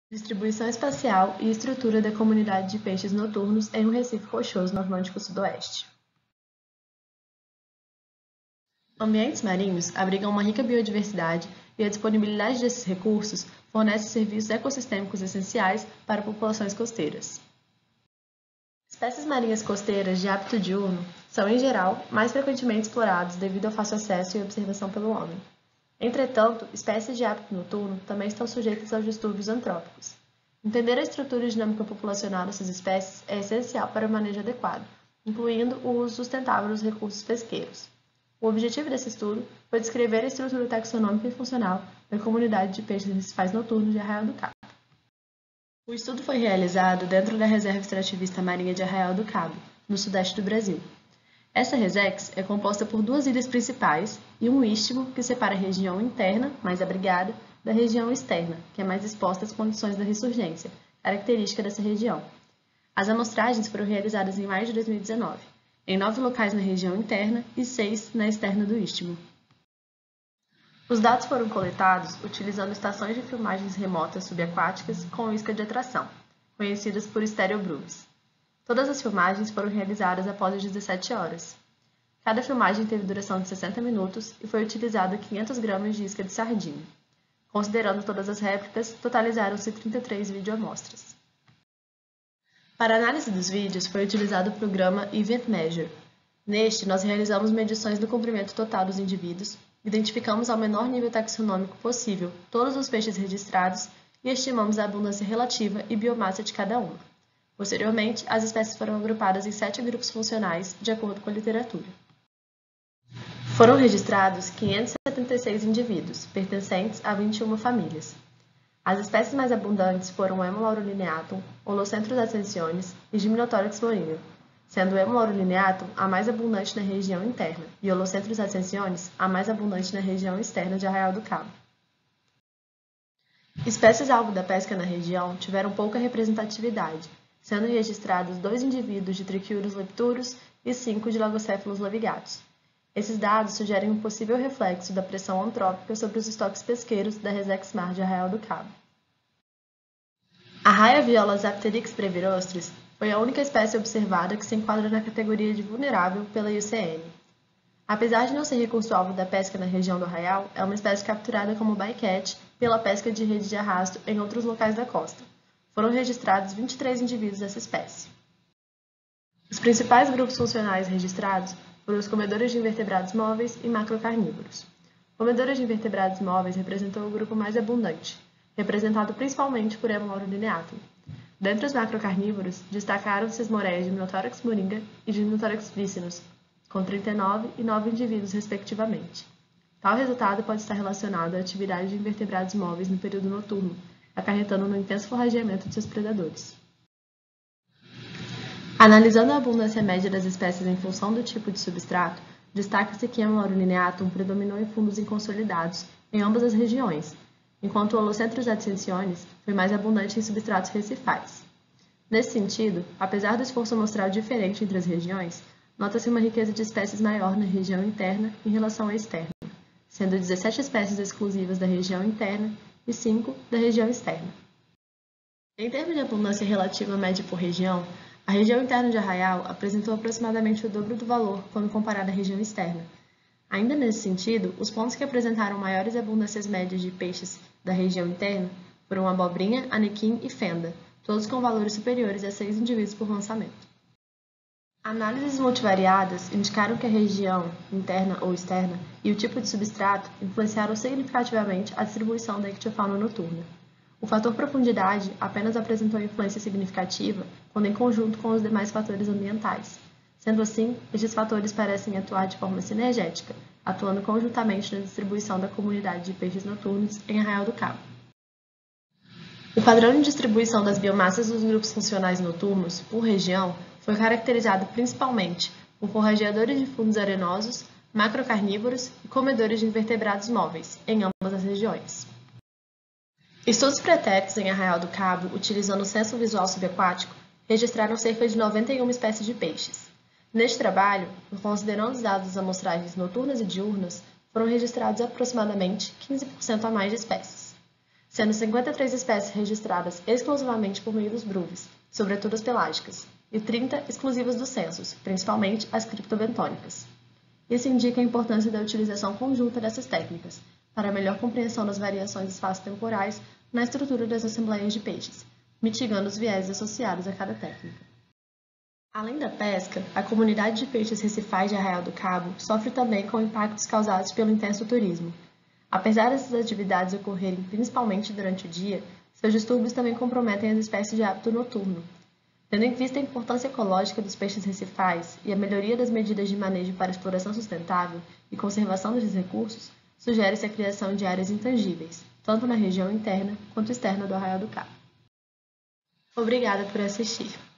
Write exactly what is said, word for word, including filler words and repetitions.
Distribuição espacial e estrutura da comunidade de peixes noturnos em um Recife rochoso no Atlântico Sudoeste. Ambientes marinhos abrigam uma rica biodiversidade e a disponibilidade desses recursos fornece serviços ecossistêmicos essenciais para populações costeiras. Espécies marinhas costeiras de hábito diurno são, em geral, mais frequentemente exploradas devido ao fácil acesso e observação pelo homem. Entretanto, espécies de hábito noturno também estão sujeitas aos distúrbios antrópicos. Entender a estrutura e dinâmica populacional dessas espécies é essencial para o manejo adequado, incluindo o uso sustentável dos recursos pesqueiros. O objetivo desse estudo foi descrever a estrutura taxonômica e funcional da comunidade de peixes recifais noturnos de Arraial do Cabo. O estudo foi realizado dentro da Reserva Extrativista Marinha de Arraial do Cabo, no sudeste do Brasil. Essa resex é composta por duas ilhas principais e um istmo que separa a região interna, mais abrigada, da região externa, que é mais exposta às condições da ressurgência, característica dessa região. As amostragens foram realizadas em maio de dois mil e dezenove, em nove locais na região interna e seis na externa do istmo. Os dados foram coletados utilizando estações de filmagens remotas subaquáticas com isca de atração, conhecidas por estereobrooms. Todas as filmagens foram realizadas após as dezessete horas. Cada filmagem teve duração de sessenta minutos e foi utilizado quinhentos gramas de isca de sardinha. Considerando todas as réplicas, totalizaram-se trinta e três videoamostras. Para a análise dos vídeos foi utilizado o programa Event Measure. Neste, nós realizamos medições do comprimento total dos indivíduos, identificamos ao menor nível taxonômico possível todos os peixes registrados e estimamos a abundância relativa e biomassa de cada uma. Posteriormente, as espécies foram agrupadas em sete grupos funcionais, de acordo com a literatura. Foram registrados quinhentos e setenta e seis indivíduos, pertencentes a vinte e uma famílias. As espécies mais abundantes foram o Emo laurolineatum, Holocentrus ascensionis e Gymnotorax moringa, sendo o Emo laurolineatum a mais abundante na região interna e Holocentrus ascensionis a mais abundante na região externa de Arraial do Cabo. Espécies alvo da pesca na região tiveram pouca representatividade, sendo registrados dois indivíduos de Trichiurus lepturus e cinco de Lagocéfalos lovigatus. Esses dados sugerem um possível reflexo da pressão antrópica sobre os estoques pesqueiros da Resex Mar de Arraial do Cabo. A raia viola Zapterix brevirostris foi a única espécie observada que se enquadra na categoria de vulnerável pela I U C N. Apesar de não ser recurso-alvo da pesca na região do arraial, é uma espécie capturada como bycatch pela pesca de rede de arrasto em outros locais da costa. Foram registrados vinte e três indivíduos dessa espécie. Os principais grupos funcionais registrados foram os comedores de invertebrados móveis e macrocarnívoros. Comedores de invertebrados móveis representou o grupo mais abundante, representado principalmente por Emo laurolineatum. Dentre os macrocarnívoros, destacaram-se as moreias Gymnotorax moringa e Gymnotorax vicinus, com trinta e nove e nove indivíduos respectivamente. Tal resultado pode estar relacionado à atividade de invertebrados móveis no período noturno, acarretando no intenso forrageamento de seus predadores. Analisando a abundância média das espécies em função do tipo de substrato, destaca-se que Emo laurolineatum predominou em fundos inconsolidados em ambas as regiões, enquanto o Holocentrus ascensionis foi mais abundante em substratos recifais. Nesse sentido, apesar do esforço amostral diferente entre as regiões, nota-se uma riqueza de espécies maior na região interna em relação à externa, sendo dezessete espécies exclusivas da região interna e cinco da região externa. Em termos de abundância relativa média por região, a região interna de Arraial apresentou aproximadamente o dobro do valor quando comparada à região externa. Ainda nesse sentido, os pontos que apresentaram maiores abundâncias médias de peixes da região interna foram abobrinha, anequim e fenda, todos com valores superiores a seis indivíduos por lançamento. Análises multivariadas indicaram que a região interna ou externa e o tipo de substrato influenciaram significativamente a distribuição da ictiofauna noturna. O fator profundidade apenas apresentou influência significativa quando em conjunto com os demais fatores ambientais. Sendo assim, estes fatores parecem atuar de forma sinergética, atuando conjuntamente na distribuição da comunidade de peixes noturnos em Arraial do Cabo. O padrão de distribuição das biomassas dos grupos funcionais noturnos, por região, foi caracterizado principalmente por forrageadores de fundos arenosos, macrocarnívoros e comedores de invertebrados móveis, em ambas as regiões. Estudos pretéritos em Arraial do Cabo, utilizando o censo visual subaquático, registraram cerca de noventa e uma espécies de peixes. Neste trabalho, considerando os dados das amostragens noturnas e diurnas, foram registrados aproximadamente quinze por cento a mais de espécies. sendo cinquenta e três espécies registradas exclusivamente por meio dos bruves, sobretudo as pelágicas, e trinta exclusivas dos censos, principalmente as criptobentônicas. Isso indica a importância da utilização conjunta dessas técnicas, para a melhor compreensão das variações espaço-temporais na estrutura das assembleias de peixes, mitigando os vieses associados a cada técnica. Além da pesca, a comunidade de peixes recifais de Arraial do Cabo sofre também com impactos causados pelo intenso turismo. Apesar dessas atividades ocorrerem principalmente durante o dia, seus distúrbios também comprometem as espécies de hábito noturno. Tendo em vista a importância ecológica dos peixes recifais e a melhoria das medidas de manejo para exploração sustentável e conservação desses recursos, sugere-se a criação de áreas intangíveis, tanto na região interna quanto externa do Arraial do Cabo. Obrigada por assistir.